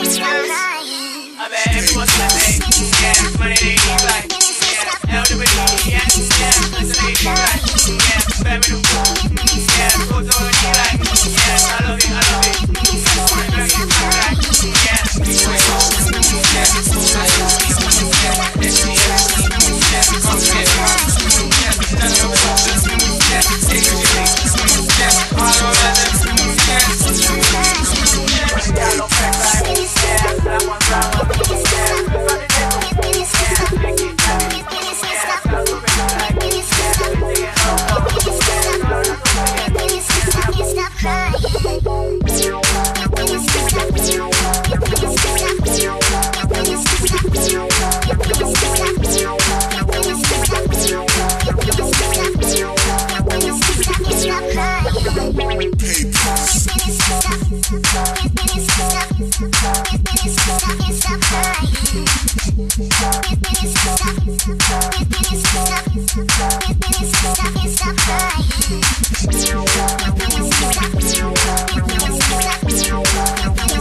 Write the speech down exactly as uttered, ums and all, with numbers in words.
I bet everyone's gonna say, yeah, money they eat right. Yeah, L W E, yeah, yeah, listen they eat right. Yeah, family, yeah, go to it, like, yeah, I love it, I love it. Stop